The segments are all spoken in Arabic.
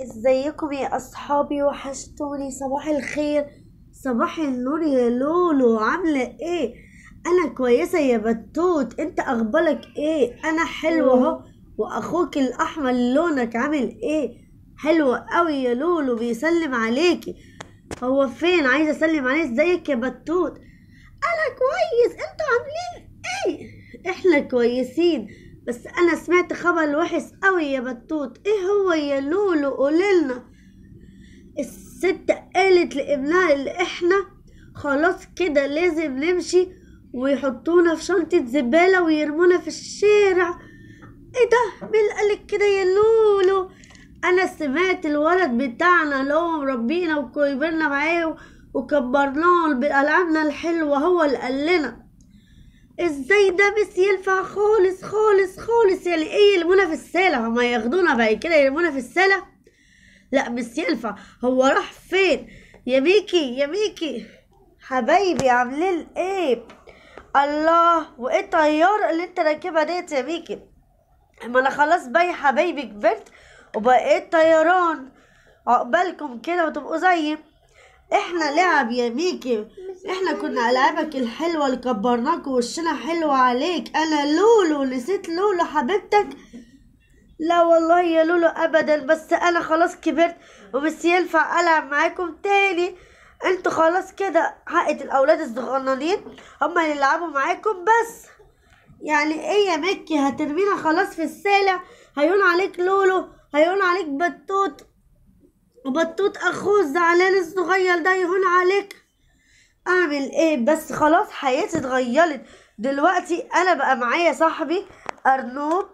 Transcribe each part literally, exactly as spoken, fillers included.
ازيكم يا اصحابي؟ وحشتوني. صباح الخير، صباح النور يا لولو، عامله ايه؟ انا كويسه يا بتوت، انت اخبارك ايه؟ انا حلوه اهو. واخوك الاحمر لونك عامل ايه؟ حلوه قوي يا لولو، بيسلم عليكي. هو فين؟ عايزه اسلم عليه. ازيك يا بتوت؟ انا كويس، انتوا عاملين ايه؟ احنا كويسين، بس انا سمعت خبر وحش قوي يا بطوط. ايه هو يا لولو؟ قوليلنا. الست قالت لابنها اللي احنا خلاص كده لازم نمشي، ويحطونا في شنطة زبالة ويرمونا في الشارع. ايه ده؟ مين اللي قالك كده يا لولو؟ انا سمعت الولد بتاعنا اللي هو مربينا وكبرنا معاه وكبرناه بألعابنا الحلوة هو اللي قال لنا. ازاي ده؟ بس ينفع خالص خالص خالص. يعني ايه يرمونا في السلة؟ هما ياخدونا بعد كده يرمونا في السلة؟ لا مش ينفع. هو راح فين؟ يا ميكي يا ميكي حبايبي، عاملين ايه؟ الله، وايه الطيارة اللي انت راكبها ديت يا ميكي؟ ما انا خلاص بقى يا حبايبي كبرت وبقيت طيران. عقبالكم كده وتبقوا زيي. احنا لعب يا ميكي، احنا كنا العابك الحلوه اللي كبرناك ووشنا حلو عليك. انا لولو، نسيت لولو حبيبتك؟ لا والله يا لولو ابدا، بس انا خلاص كبرت ومش ينفع العب معاكم تاني. انتوا خلاص كده حقت الاولاد الصغننين هما اللي يلعبوا معاكم بس. يعني ايه يا مكي؟ هترمينا خلاص في السالع؟ هيون عليك لولو، هيون عليك بطوط، وبطوط اخوه الزعلان الصغير ده يهون عليك. اعمل ايه بس؟ خلاص حياتي اتغيرت دلوقتي. انا بقى معايا صاحبي ارنوب،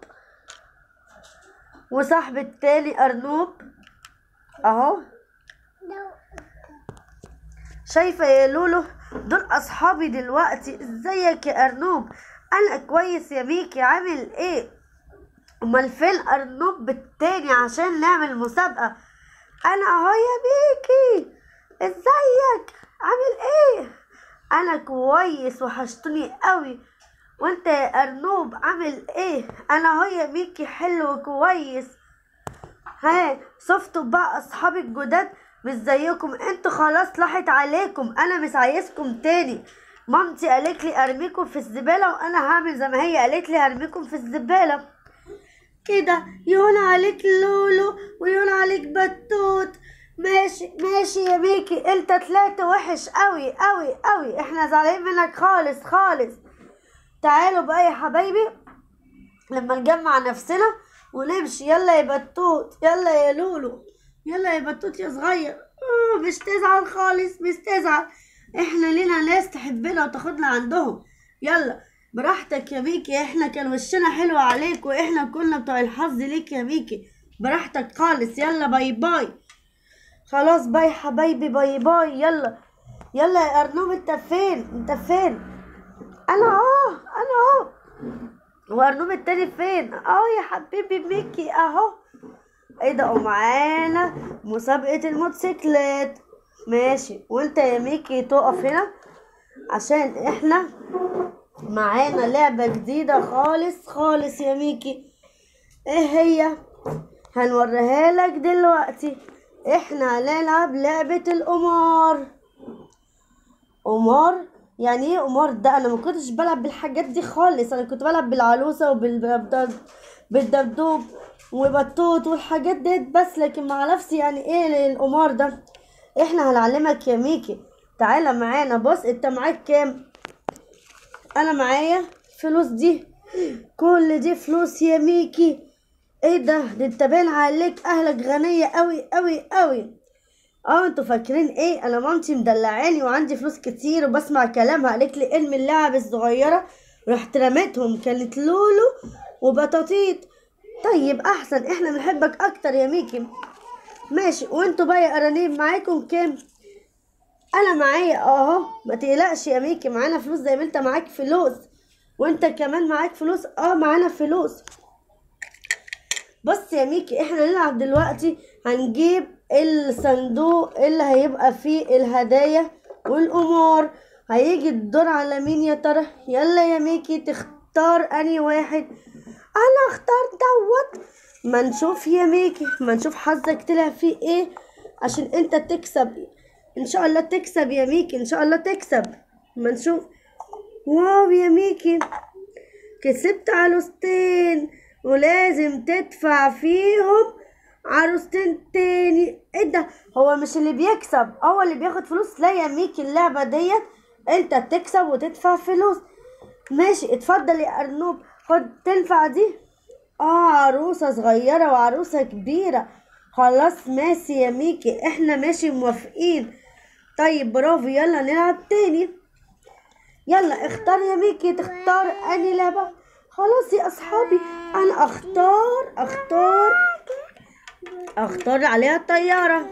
وصاحبي التاني ارنوب اهو. شايفه يا لولو؟ دول اصحابي دلوقتي. ازيك يا ارنوب؟ انا كويس يا ميكي، عامل ايه؟ امال فين ارنوب التاني عشان نعمل مسابقه؟ انا اهو يا ميكي. ازيك؟ عامل ايه؟ انا كويس، وحشتني قوي. وانت يا ارنوب عامل ايه؟ انا اهو يا ميكي، حلو كويس. ها شفتوا بقى اصحابي الجداد؟ مش زيكم انتوا، خلاص راحت عليكم. انا مش عايزكم تاني. مامتي قالت لي ارميكم في الزباله، وانا هعمل زي ما هي قالت لي هرميكم في الزباله. كده يهون عليك لولو ويهون عليك بطوط. ماشي ماشي يا ميكي، انت طلعت وحش قوي قوي قوي، احنا زعلانين منك خالص خالص. تعالوا بقى يا حبايبي لما نجمع نفسنا ونمشي. يلا يا بطوط، يلا يا لولو، يلا يا بطوط يا صغير. اه مش تزعل خالص، مش تزعل. احنا لينا ناس تحبنا وتاخدنا عندهم. يلا براحتك يا ميكي، احنا كان وشنا حلو عليك واحنا كنا بتوع الحظ ليك يا ميكي. براحتك خالص. يلا باي باي. خلاص باي حبايبي، باي باي. يلا يلا يا ارنوب، انت فين؟ انت فين؟ انا اهو، انا اهو. وارنوب التاني فين؟ اهو يا حبيبي ميكي اهو. ايه ده؟ ومعانا مسابقة الموتوسيكلات. ماشي، وانت يا ميكي تقف هنا عشان احنا معانا لعبة جديدة خالص خالص يا ميكي. ايه هي؟ هنوريها لك دلوقتي. احنا هنلعب لعبة القمار. قمار؟ يعني ايه قمار ده؟ انا ما كنتش بلعب بالحاجات دي خالص. انا كنت بلعب بالعروسة وبالدبدوب وبطوط والحاجات ديت بس، لكن مع نفسي يعني ايه القمار ده؟ احنا هنعلمك يا ميكي. تعالى معانا. بص، انت معاك كام؟ انا معايا فلوس دي، كل دي فلوس يا ميكي. ايه ده؟ ده انت باين عليك اهلك غنية قوي قوي قوي. اه انتوا فاكرين ايه؟ انا مامتي مدلعاني وعندي فلوس كتير وبسمع كلامها. قالت لي ارمي اللعب الصغيرة، رحت رميتهم. كانت لولو وبطاطيط. طيب احسن، احنا بنحبك اكتر يا ميكي. ماشي، وانتوا بقى يا ارانيب معاكم كام؟ انا معايا اهو. ما تقلقش يا ميكي، معانا فلوس زي ما انت معاك فلوس. وانت كمان معاك فلوس. اه معانا فلوس. بص يا ميكي، احنا نلعب دلوقتي. هنجيب الصندوق اللي هيبقى فيه الهدايا والقمار. هيجي الدور على مين يا ترى؟ يلا يا ميكي تختار انهي واحد. انا اختار دوت. ما نشوف يا ميكي، ما نشوف حظك طلع فيه ايه عشان انت تكسب. ان شاء الله تكسب يا ميكي، ان شاء الله تكسب. ما نشوف. واو يا ميكي، كسبت عروستين ولازم تدفع فيهم عروستين تاني. ايه ده؟ هو مش اللي بيكسب هو اللي بياخد فلوس؟ لا يا ميكي، اللعبة ديت انت تكسب وتدفع فلوس. ماشي، اتفضل يا ارنوب، خد تنفع دي. اه، عروسة صغيرة وعروسة كبيرة. خلاص ماشي يا ميكي، احنا ماشي موافقين. طيب برافو، يلا نلعب تاني. يلا اختار يا ميكي، تختار اني لعبة؟ خلاص يا اصحابي، انا اختار اختار اختار عليها الطيارة.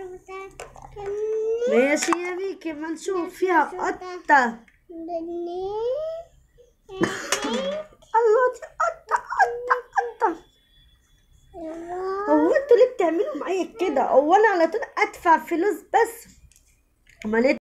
ماشي يا ميكي، ما نشوف فيها قطة. الله، دي قطة قطة قطة. هو انتوا ليه بتعملوا معايا كده؟ هو انا على طول ادفع فلوس بس؟ ما